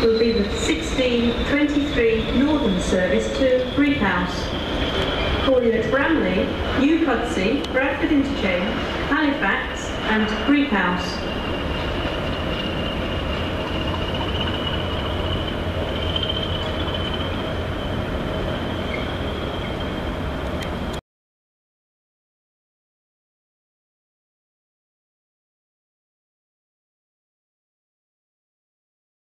will be the 16:23 Northern service to Brickhouse. Calling at Bramley, New Pudsey, Bradford Interchange, Halifax and Brickhouse.